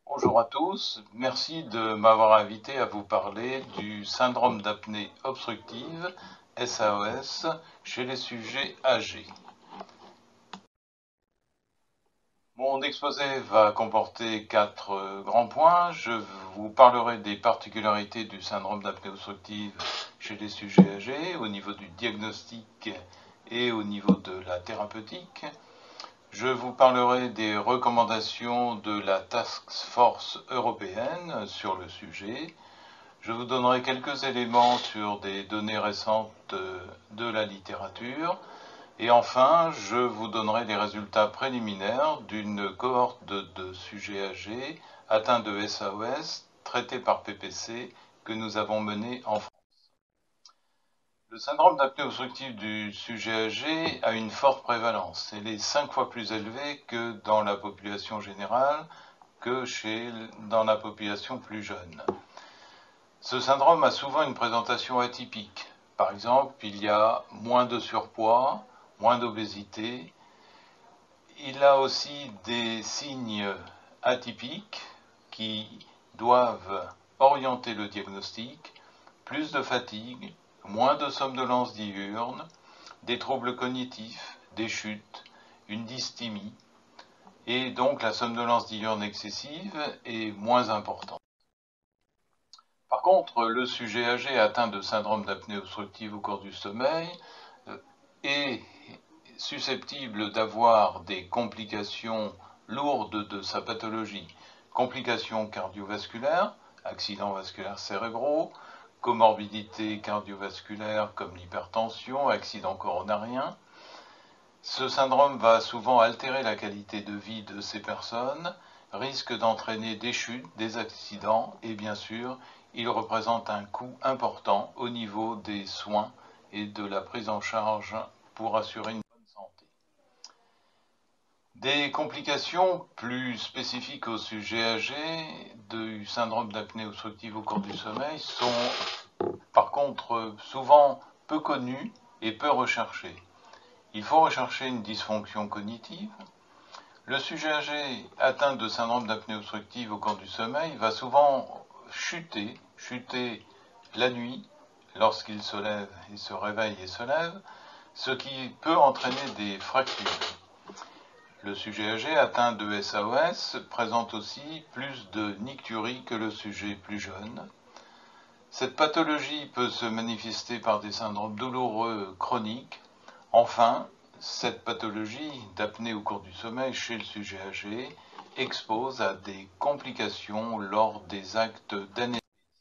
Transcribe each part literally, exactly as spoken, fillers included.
Bonjour à tous, merci de m'avoir invité à vous parler du syndrome d'apnée obstructive, S A O S, chez les sujets âgés. Mon exposé va comporter quatre euh, grands points. Je vous parlerai des particularités du syndrome d'apnée obstructive chez les sujets âgés, au niveau du diagnostic et au niveau de la thérapeutique. Je vous parlerai des recommandations de la Task Force européenne sur le sujet. Je vous donnerai quelques éléments sur des données récentes de la littérature. Et enfin, je vous donnerai les résultats préliminaires d'une cohorte de, de sujets âgés atteints de S A O S traités par P P C que nous avons menée en France. Le syndrome d'apnée obstructive du sujet âgé a une forte prévalence. Elle est cinq fois plus élevée que dans la population générale, que chez, dans la population plus jeune. Ce syndrome a souvent une présentation atypique. Par exemple, il y a moins de surpoids, moins d'obésité. Il a aussi des signes atypiques qui doivent orienter le diagnostic, plus de fatigue, moins de somnolence diurne, des troubles cognitifs, des chutes, une dysthymie, et donc la somnolence diurne excessive est moins importante. Par contre, le sujet âgé atteint de syndrome d'apnée obstructive au cours du sommeil est susceptible d'avoir des complications lourdes de sa pathologie, complications cardiovasculaires, accidents vasculaires cérébraux, comorbidités cardiovasculaires comme l'hypertension, accidents coronariens. Ce syndrome va souvent altérer la qualité de vie de ces personnes, risque d'entraîner des chutes, des accidents et bien sûr, il représente un coût important au niveau des soins et de la prise en charge pour assurer une bonne santé. Des complications plus spécifiques au sujet âgé du syndrome d'apnée obstructive au cours du sommeil sont par contre souvent peu connues et peu recherchées. Il faut rechercher une dysfonction cognitive. Le sujet âgé atteint de syndrome d'apnée obstructive au cours du sommeil va souvent chuter, chuter la nuit lorsqu'il se lève et se réveille et se lève, ce qui peut entraîner des fractures. Le sujet âgé atteint de S A O S présente aussi plus de nicturie que le sujet plus jeune. Cette pathologie peut se manifester par des syndromes douloureux chroniques. Enfin, cette pathologie d'apnée au cours du sommeil chez le sujet âgé expose à des complications lors des actes d'anesthésie.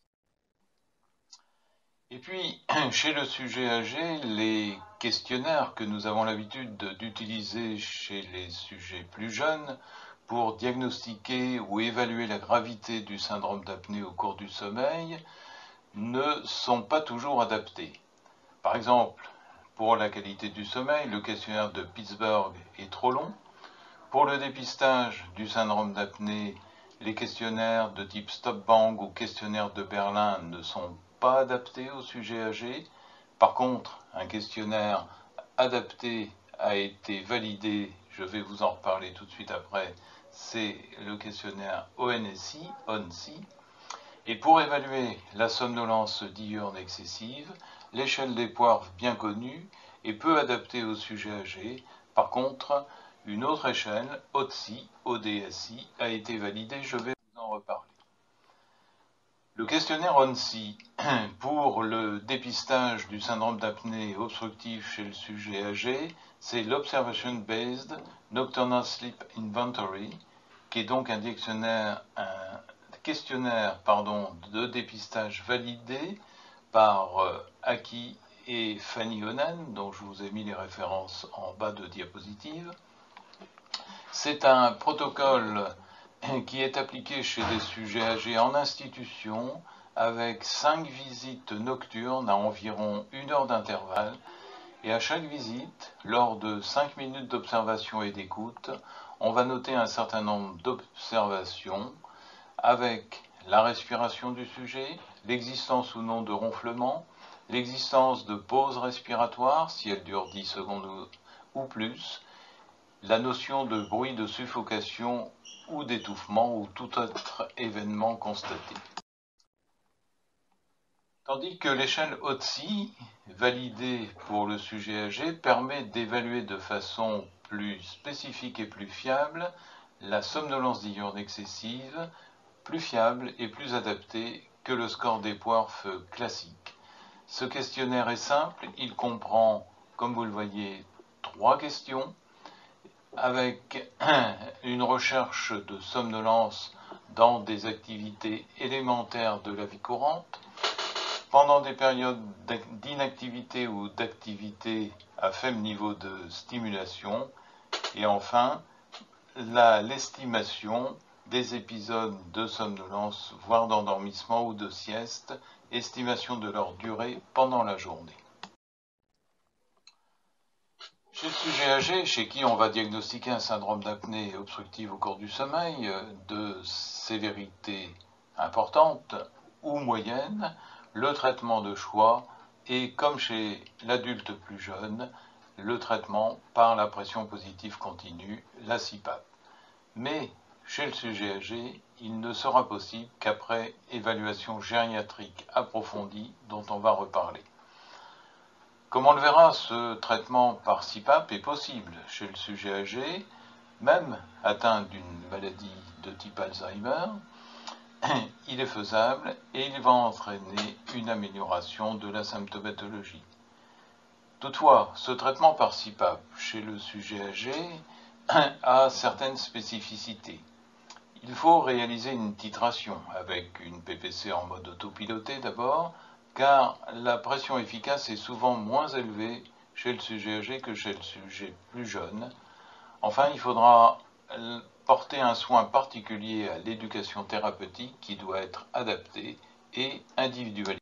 Et puis, chez le sujet âgé, les questionnaires que nous avons l'habitude d'utiliser chez les sujets plus jeunes pour diagnostiquer ou évaluer la gravité du syndrome d'apnée au cours du sommeil ne sont pas toujours adaptés. Par exemple, pour la qualité du sommeil, le questionnaire de Pittsburgh est trop long. Pour le dépistage du syndrome d'apnée, les questionnaires de type Stop-Bang ou questionnaire de Berlin ne sont pas adaptés au sujet âgé. Par contre, un questionnaire adapté a été validé, je vais vous en reparler tout de suite après, c'est le questionnaire O N S I, O N S I. Et pour évaluer la somnolence diurne excessive, l'échelle des Poirves bien connue est peu adaptée au sujet âgé. Par contre, une autre échelle, O D S I, O D S I, a été validée, je vais vous en reparler. Le questionnaire O N S I pour le dépistage du syndrome d'apnée obstructive chez le sujet âgé, c'est l'Observation Based Nocturnal Sleep Inventory, qui est donc un dictionnaire, un questionnaire pardon, de dépistage validé par euh, Aki et Fanny Onen, dont je vous ai mis les références en bas de diapositive. C'est un protocole qui est appliqué chez des sujets âgés en institution avec cinq visites nocturnes à environ une heure d'intervalle. Et à chaque visite, lors de cinq minutes d'observation et d'écoute, on va noter un certain nombre d'observations avec la respiration du sujet, l'existence ou non de ronflement, l'existence de pauses respiratoires, si elles durent dix secondes ou plus, la notion de bruit de suffocation ou d'étouffement ou tout autre événement constaté. Tandis que l'échelle O T S I, validée pour le sujet âgé, permet d'évaluer de façon plus spécifique et plus fiable la somnolence diurne excessive, plus fiable et plus adaptée que le score d'Epworth classique. Ce questionnaire est simple, il comprend, comme vous le voyez, trois questions, avec une recherche de somnolence dans des activités élémentaires de la vie courante, pendant des périodes d'inactivité ou d'activité à faible niveau de stimulation, et enfin l'estimation des épisodes de somnolence, voire d'endormissement ou de sieste, estimation de leur durée pendant la journée. Chez le sujet âgé, chez qui on va diagnostiquer un syndrome d'apnée obstructive au cours du sommeil de sévérité importante ou moyenne, le traitement de choix est, comme chez l'adulte plus jeune, le traitement par la pression positive continue, la C PAP. Mais chez le sujet âgé, il ne sera possible qu'après évaluation gériatrique approfondie dont on va reparler. Comme on le verra, ce traitement par C PAP est possible chez le sujet âgé, même atteint d'une maladie de type Alzheimer. Il est faisable et il va entraîner une amélioration de la symptomatologie. Toutefois, ce traitement par C PAP chez le sujet âgé a certaines spécificités. Il faut réaliser une titration avec une P P C en mode autopiloté d'abord, car la pression efficace est souvent moins élevée chez le sujet âgé que chez le sujet plus jeune. Enfin, il faudra porter un soin particulier à l'éducation thérapeutique qui doit être adaptée et individualisée.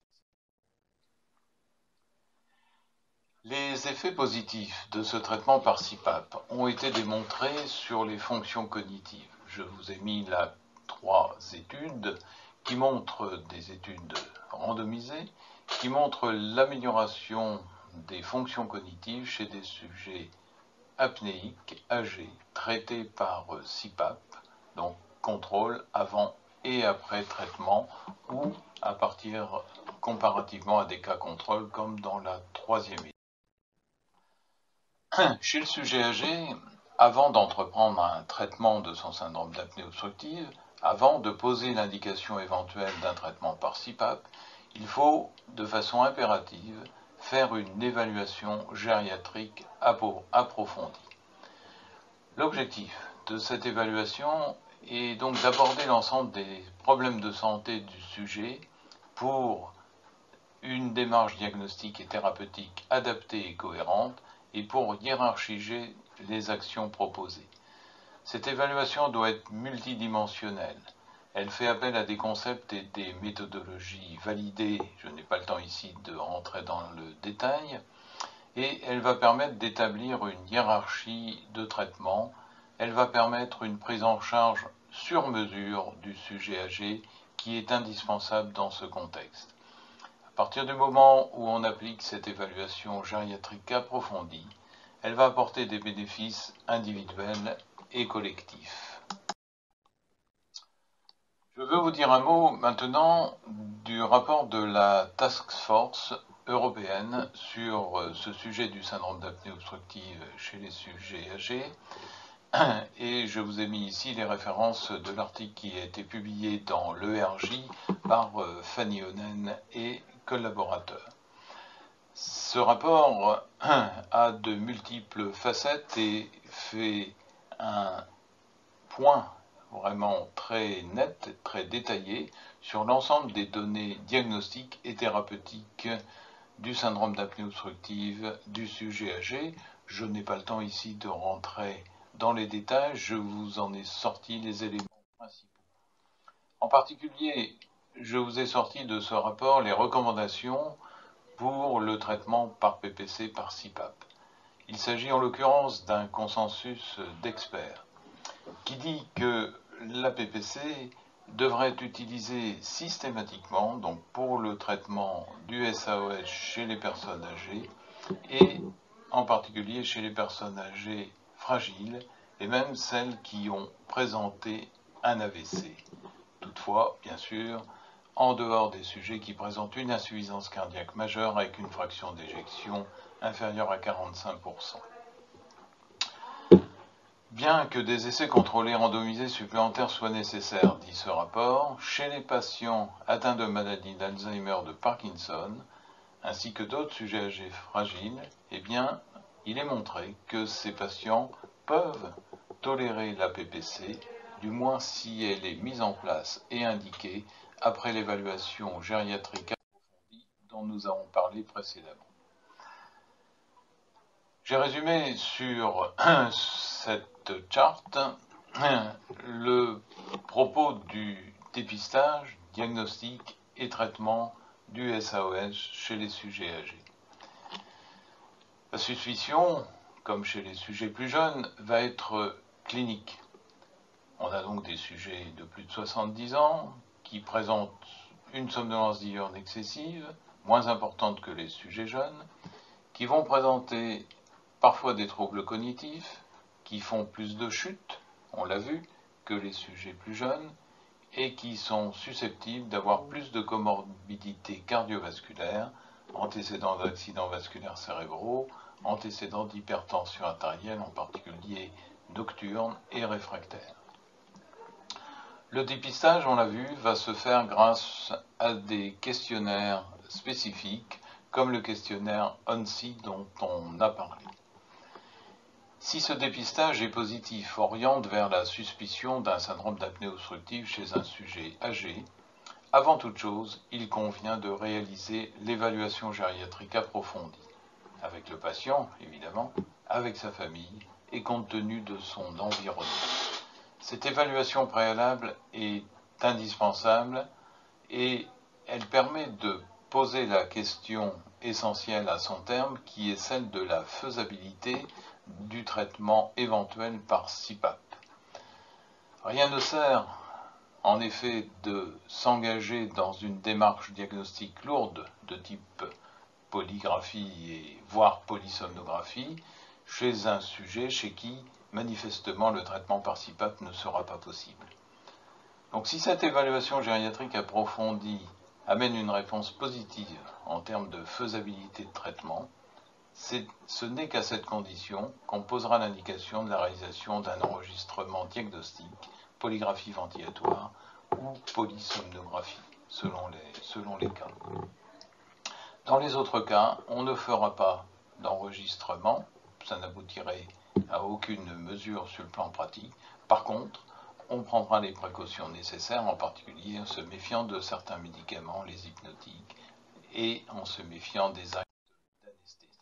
Les effets positifs de ce traitement par C PAP ont été démontrés sur les fonctions cognitives. Je vous ai mis là trois études qui montrent des études randomisées, qui montrent l'amélioration des fonctions cognitives chez des sujets apnéiques âgés traités par C PAP, donc contrôle avant et après traitement ou à partir comparativement à des cas contrôle comme dans la troisième étude. Chez le sujet âgé, avant d'entreprendre un traitement de son syndrome d'apnée obstructive, avant de poser l'indication éventuelle d'un traitement par C PAP, il faut, de façon impérative, faire une évaluation gériatrique approfondie. L'objectif de cette évaluation est donc d'aborder l'ensemble des problèmes de santé du sujet pour une démarche diagnostique et thérapeutique adaptée et cohérente et pour hiérarchiser les actions proposées. Cette évaluation doit être multidimensionnelle. Elle fait appel à des concepts et des méthodologies validées, je n'ai pas le temps ici de rentrer dans le détail, et elle va permettre d'établir une hiérarchie de traitement. Elle va permettre une prise en charge sur mesure du sujet âgé qui est indispensable dans ce contexte. À partir du moment où on applique cette évaluation gériatrique approfondie, elle va apporter des bénéfices individuels et collectifs. Je veux vous dire un mot maintenant du rapport de la Task Force européenne sur ce sujet du syndrome d'apnée obstructive chez les sujets âgés. Et je vous ai mis ici les références de l'article qui a été publié dans l'E R J par Fanny Onen et collaborateurs. Ce rapport a de multiples facettes et fait un point vraiment très net, très détaillé sur l'ensemble des données diagnostiques et thérapeutiques du syndrome d'apnée obstructive du sujet âgé. Je n'ai pas le temps ici de rentrer dans les détails, je vous en ai sorti les éléments principaux. En particulier, je vous ai sorti de ce rapport les recommandations pour le traitement par P P C par C PAP. Il s'agit en l'occurrence d'un consensus d'experts qui dit que la P P C devrait être utilisée systématiquement donc pour le traitement du S A O S chez les personnes âgées et en particulier chez les personnes âgées fragiles et même celles qui ont présenté un A V C. Toutefois, bien sûr, en dehors des sujets qui présentent une insuffisance cardiaque majeure avec une fraction d'éjection inférieure à quarante-cinq pour cent. Bien que des essais contrôlés randomisés supplémentaires soient nécessaires, dit ce rapport, chez les patients atteints de maladies d'Alzheimer, de Parkinson, ainsi que d'autres sujets âgés fragiles, eh bien, il est montré que ces patients peuvent tolérer l'A P P C, du moins si elle est mise en place et indiquée après l'évaluation gériatrique approfondie dont nous avons parlé précédemment. J'ai résumé sur cette charte le propos du dépistage, diagnostic et traitement du S A O S chez les sujets âgés. La suspicion, comme chez les sujets plus jeunes, va être clinique. On a donc des sujets de plus de soixante-dix ans qui présentent une somnolence diurne excessive, moins importante que les sujets jeunes, qui vont présenter parfois des troubles cognitifs, qui font plus de chutes, on l'a vu, que les sujets plus jeunes, et qui sont susceptibles d'avoir plus de comorbidités cardiovasculaires, antécédents d'accidents vasculaires cérébraux, antécédents d'hypertension artérielle, en particulier nocturne et réfractaire. Le dépistage, on l'a vu, va se faire grâce à des questionnaires spécifiques, comme le questionnaire O N S I dont on a parlé. Si ce dépistage est positif, oriente vers la suspicion d'un syndrome d'apnée obstructive chez un sujet âgé, avant toute chose, il convient de réaliser l'évaluation gériatrique approfondie, avec le patient, évidemment, avec sa famille et compte tenu de son environnement. Cette évaluation préalable est indispensable et elle permet de poser la question essentielle à son terme, qui est celle de la faisabilité du traitement éventuel par C PAP. Rien ne sert, en effet, de s'engager dans une démarche diagnostique lourde de type polygraphie et voire polysomnographie chez un sujet chez qui, manifestement, le traitement par C PAP ne sera pas possible. Donc si cette évaluation gériatrique approfondie amène une réponse positive en termes de faisabilité de traitement, ce n'est qu'à cette condition qu'on posera l'indication de la réalisation d'un enregistrement diagnostique, polygraphie ventilatoire ou polysomnographie, selon les, selon les cas. Dans les autres cas, on ne fera pas d'enregistrement, ça n'aboutirait à aucune mesure sur le plan pratique. Par contre, on prendra les précautions nécessaires, en particulier en se méfiant de certains médicaments, les hypnotiques, et en se méfiant des actes d'anesthésie.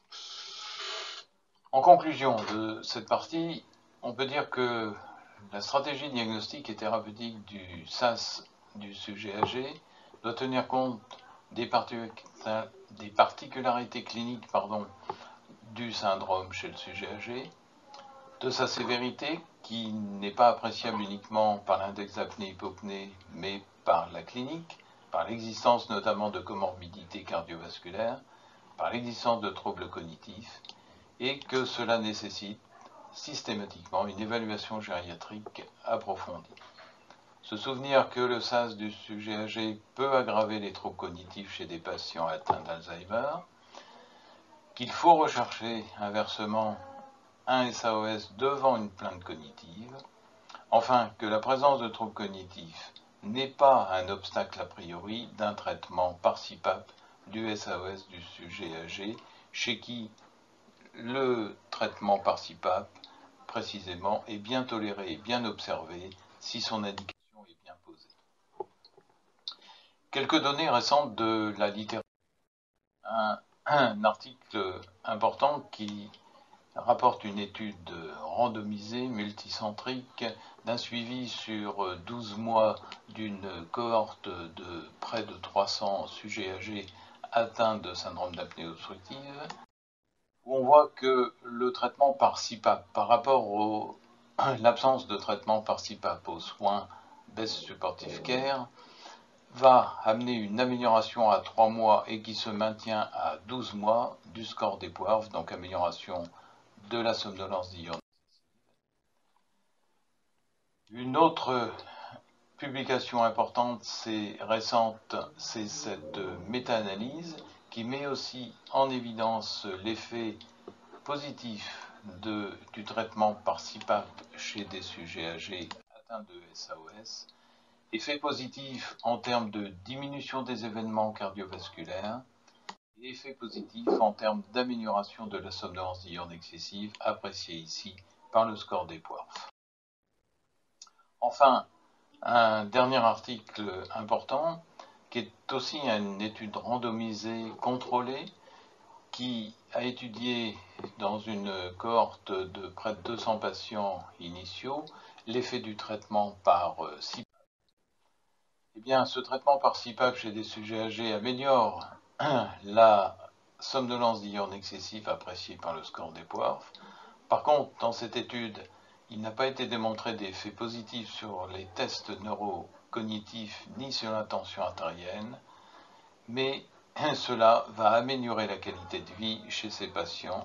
En conclusion de cette partie, on peut dire que la stratégie diagnostique et thérapeutique du S A S du sujet âgé doit tenir compte des, partic des particularités cliniques pardon, du syndrome chez le sujet âgé, de sa sévérité qui n'est pas appréciable uniquement par l'index apnée-hypopnée mais par la clinique, par l'existence notamment de comorbidités cardiovasculaires, par l'existence de troubles cognitifs, et que cela nécessite systématiquement une évaluation gériatrique approfondie. Se souvenir que le S A S du sujet âgé peut aggraver les troubles cognitifs chez des patients atteints d'Alzheimer, qu'il faut rechercher inversement un S A O S devant une plainte cognitive, enfin que la présence de troubles cognitifs n'est pas un obstacle a priori d'un traitement par C PAP du S A O S du sujet âgé, chez qui le traitement par C PAP, précisément, est bien toléré et bien observé si son indication est bien posée. Quelques données récentes de la littérature. Un, un article important qui rapporte une étude randomisée, multicentrique, d'un suivi sur douze mois d'une cohorte de près de trois cents sujets âgés atteints de syndrome d'apnée obstructive, où on voit que le traitement par C PAP, par rapport à l'absence de traitement par C PAP aux soins Best Supportive Care, va amener une amélioration à trois mois et qui se maintient à douze mois du score d'Epworth, donc amélioration de la somnolence diurne. Une autre publication importante, c'est récente, c'est cette méta-analyse qui met aussi en évidence l'effet positif de, du traitement par C PAP chez des sujets âgés atteints de S A O S, effet positif en termes de diminution des événements cardiovasculaires et effet positif en termes d'amélioration de la somnolence diurne excessive, appréciée ici par le score des P W A R F. Enfin, un dernier article important, qui est aussi une étude randomisée contrôlée, qui a étudié dans une cohorte de près de deux cents patients initiaux l'effet du traitement par C PAP. Eh bien, ce traitement par C PAP chez des sujets âgés améliore la somnolence diurne excessive appréciée par le score des P W A R F. Par contre, dans cette étude, il n'a pas été démontré d'effet positif sur les tests neurocognitifs ni sur la tension artérielle, mais cela va améliorer la qualité de vie chez ces patients.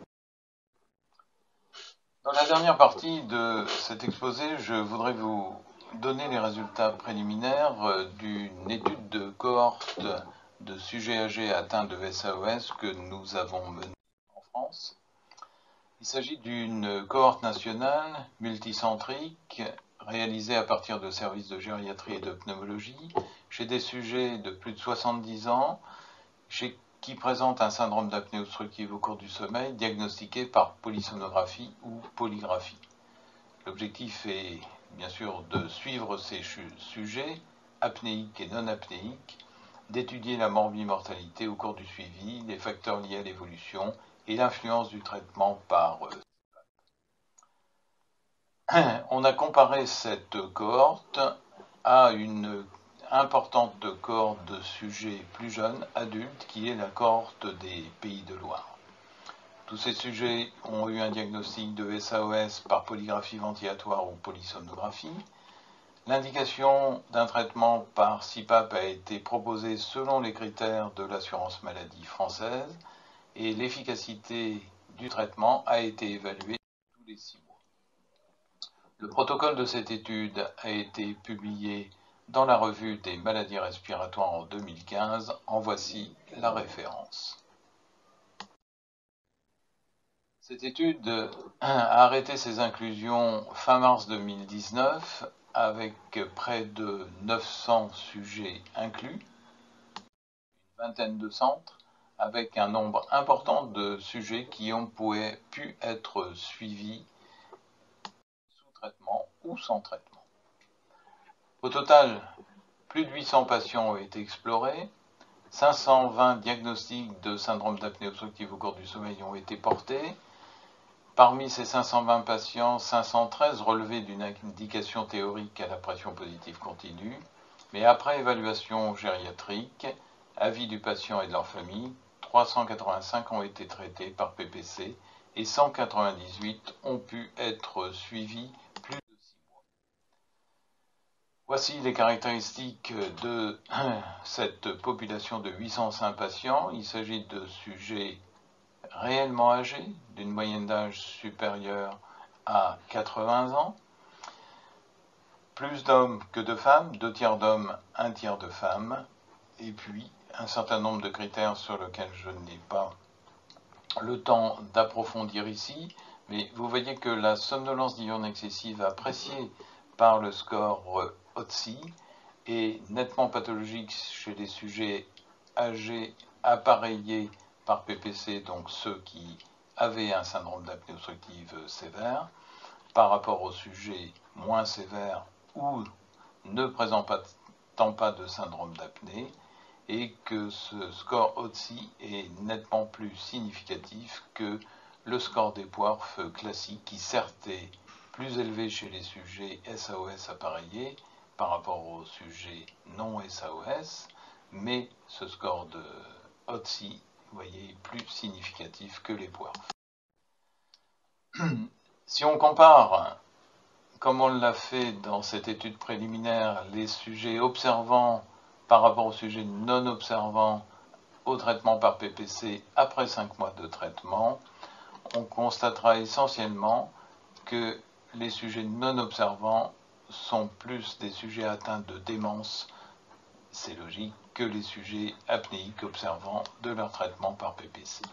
Dans la dernière partie de cet exposé, je voudrais vous donner les résultats préliminaires d'une étude de cohorte de sujets âgés atteints de S A O S que nous avons menée en France. Il s'agit d'une cohorte nationale multicentrique réalisée à partir de services de gériatrie et de pneumologie chez des sujets de plus de soixante-dix ans chez, qui présentent un syndrome d'apnée obstructive au cours du sommeil diagnostiqué par polysomnographie ou polygraphie. L'objectif est bien sûr de suivre ces sujets apnéiques et non apnéiques, d'étudier la morbimortalité au cours du suivi, les facteurs liés à l'évolution et l'influence du traitement par euh, on a comparé cette cohorte à une importante cohorte de sujets plus jeunes, adultes, qui est la cohorte des Pays de Loire. Tous ces sujets ont eu un diagnostic de S A O S par polygraphie ventilatoire ou polysomnographie. L'indication d'un traitement par C PAP a été proposée selon les critères de l'assurance maladie française et l'efficacité du traitement a été évaluée tous les six mois. Le protocole de cette étude a été publié dans la revue des maladies respiratoires en deux mille quinze. En voici la référence. Cette étude a arrêté ses inclusions fin mars deux mille dix-neuf avec près de neuf cents sujets inclus, une vingtaine de centres, avec un nombre important de sujets qui ont pu être suivis sous traitement ou sans traitement. Au total, plus de huit cents patients ont été explorés, cinq cent vingt diagnostics de syndrome d'apnée obstructive au cours du sommeil ont été portés. Parmi ces cinq cent vingt patients, cinq cent treize relevaient d'une indication théorique à la pression positive continue, mais après évaluation gériatrique, avis du patient et de leur famille, trois cent quatre-vingt-cinq ont été traités par P P C et cent quatre-vingt-dix-huit ont pu être suivis plus de six mois. Voici les caractéristiques de cette population de huit cent cinq patients. Il s'agit de sujets réellement âgés, d'une moyenne d'âge supérieure à quatre-vingts ans, plus d'hommes que de femmes, deux tiers d'hommes, un tiers de femmes, et puis un certain nombre de critères sur lesquels je n'ai pas le temps d'approfondir ici, mais vous voyez que la somnolence diurne excessive appréciée par le score O T S I est nettement pathologique chez les sujets âgés appareillés par P P C, donc ceux qui avaient un syndrome d'apnée obstructive sévère, par rapport aux sujets moins sévères ou ne présentant pas de syndrome d'apnée, et que ce score O T S I est nettement plus significatif que le score des P W A R F classique, qui certes est plus élevé chez les sujets S A O S appareillés par rapport aux sujets non S A O S, mais ce score de O T S I, vous voyez, est plus significatif que les P W A R F. Si on compare, comme on l'a fait dans cette étude préliminaire, les sujets observants par rapport aux sujets non observants au traitement par P P C après cinq mois de traitement, on constatera essentiellement que les sujets non observants sont plus des sujets atteints de démence, c'est logique, que les sujets apnéiques observant de leur traitement par P P C.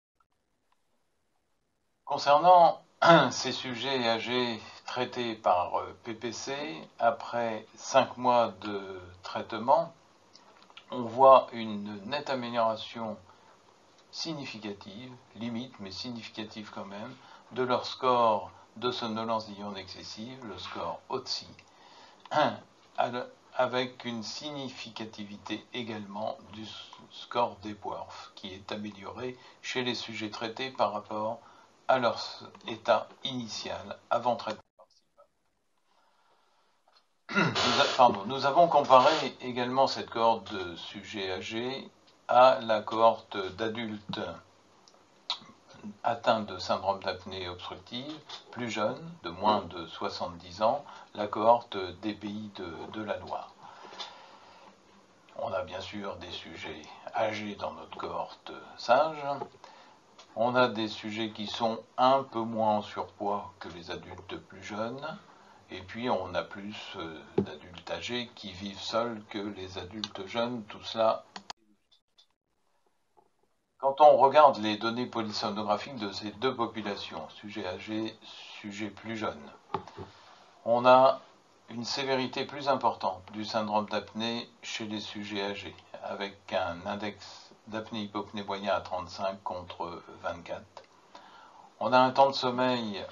Concernant ces sujets âgés traités par P P C, après cinq mois de traitement, on voit une nette amélioration significative, limite mais significative quand même, de leur score de somnolence diurne excessive, le score O T S I, avec une significativité également du score d'Epworth, qui est amélioré chez les sujets traités par rapport à leur état initial avant traitement. Nous, pardon, nous avons comparé également cette cohorte de sujets âgés à la cohorte d'adultes atteints de syndrome d'apnée obstructive, plus jeunes, de moins de soixante-dix ans, la cohorte des pays de, de la Loire. On a bien sûr des sujets âgés dans notre cohorte sage. On a des sujets qui sont un peu moins en surpoids que les adultes plus jeunes. Et puis on a plus d'adultes âgés qui vivent seuls que les adultes jeunes. Tout cela. Quand on regarde les données polysomnographiques de ces deux populations, sujets âgés, sujets plus jeunes, on a une sévérité plus importante du syndrome d'apnée chez les sujets âgés, avec un index d'apnée-hypopnée moyen à trente-cinq contre vingt-quatre. On a un temps de sommeil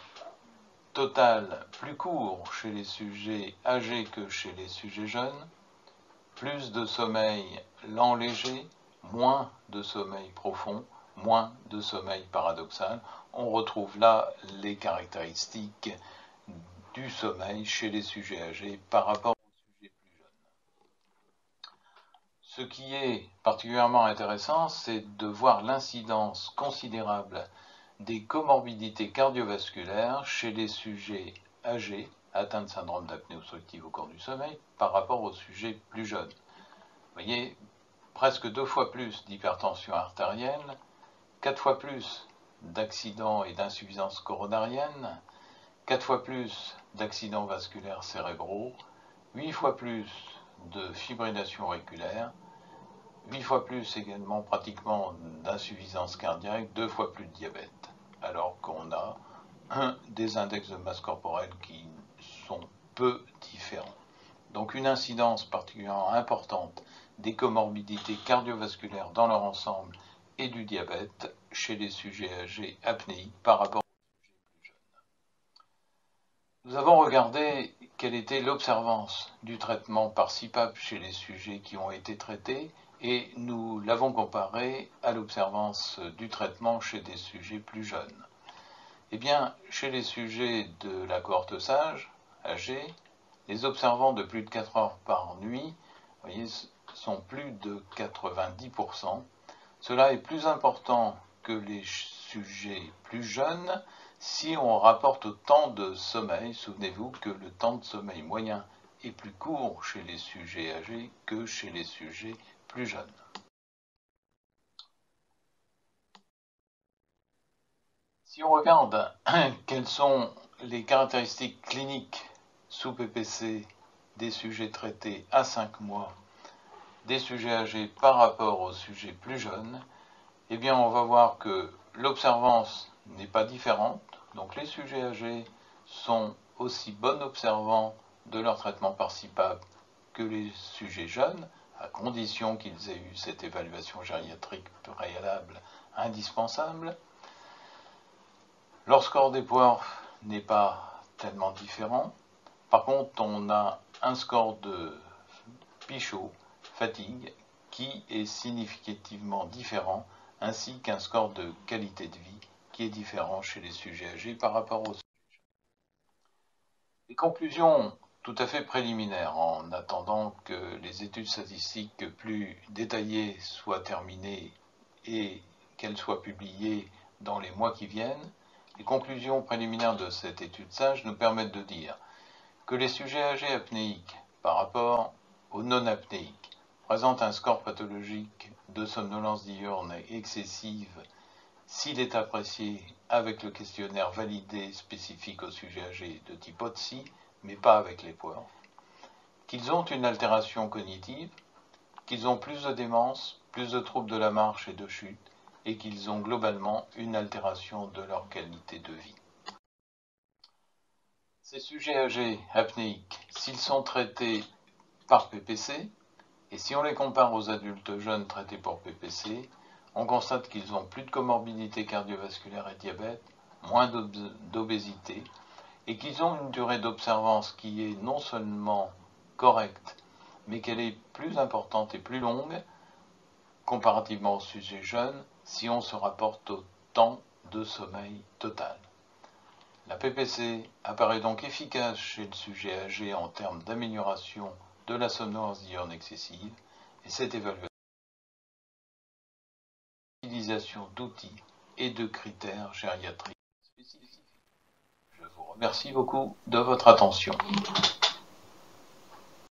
total plus court chez les sujets âgés que chez les sujets jeunes, plus de sommeil lent léger, moins de sommeil profond, moins de sommeil paradoxal. On retrouve là les caractéristiques du sommeil chez les sujets âgés par rapport aux sujets plus jeunes. Ce qui est particulièrement intéressant, c'est de voir l'incidence considérable des comorbidités cardiovasculaires chez les sujets âgés atteints de syndrome d'apnée obstructive au cours du sommeil par rapport aux sujets plus jeunes. Vous voyez, presque deux fois plus d'hypertension artérielle, quatre fois plus d'accidents et d'insuffisance coronarienne, quatre fois plus d'accidents vasculaires cérébraux, huit fois plus de fibrillation auriculaire, huit fois plus également pratiquement d'insuffisance cardiaque, deux fois plus de diabète, alors qu'on a un, des index de masse corporelle qui sont peu différents. Donc une incidence particulièrement importante des comorbidités cardiovasculaires dans leur ensemble et du diabète chez les sujets âgés apnéiques par rapport aux sujets plus jeunes. Nous avons regardé quelle était l'observance du traitement par C PAP chez les sujets qui ont été traités et nous l'avons comparé à l'observance du traitement chez des sujets plus jeunes. Eh bien, chez les sujets de la cohorte sage, âgés, les observants de plus de quatre heures par nuit, vous voyez, sont plus de quatre-vingt-dix pour cent. Cela est plus important que les sujets plus jeunes si on rapporte au temps de sommeil. Souvenez-vous que le temps de sommeil moyen est plus court chez les sujets âgés que chez les sujets plus jeunes. Si on regarde quelles sont les caractéristiques cliniques sous P P C des sujets traités à cinq mois, des sujets âgés par rapport aux sujets plus jeunes, eh bien on va voir que l'observance n'est pas différente. Donc les sujets âgés sont aussi bons observants de leur traitement par C PAP que les sujets jeunes, à condition qu'ils aient eu cette évaluation gériatrique préalable indispensable. Leur score d'Epworth n'est pas tellement différent. Par contre, on a un score de Pichot, fatigue, qui est significativement différent, ainsi qu'un score de qualité de vie qui est différent chez les sujets âgés par rapport aux sujets jeunes. Les conclusions tout à fait préliminaires, en attendant que les études statistiques plus détaillées soient terminées et qu'elles soient publiées dans les mois qui viennent, les conclusions préliminaires de cette étude sage nous permettent de dire que les sujets âgés apnéiques par rapport aux non-apnéiques présentent un score pathologique de somnolence diurne excessive s'il est apprécié avec le questionnaire validé spécifique au sujet âgé de type O T S I, mais pas avec les poids, qu'ils ont une altération cognitive, qu'ils ont plus de démence, plus de troubles de la marche et de chute, et qu'ils ont globalement une altération de leur qualité de vie. Ces sujets âgés apnéiques, s'ils sont traités par P P C, et si on les compare aux adultes jeunes traités pour P P C, on constate qu'ils ont plus de comorbidité cardiovasculaire et diabète, moins d'obésité, et qu'ils ont une durée d'observance qui est non seulement correcte, mais qu'elle est plus importante et plus longue, comparativement aux sujets jeunes, si on se rapporte au temps de sommeil total. La P P C apparaît donc efficace chez le sujet âgé en termes d'amélioration de la somnolence diurne excessive, et cette évaluation l'utilisation d'outils et de critères gériatriques spécifiques. Je vous remercie beaucoup de votre attention.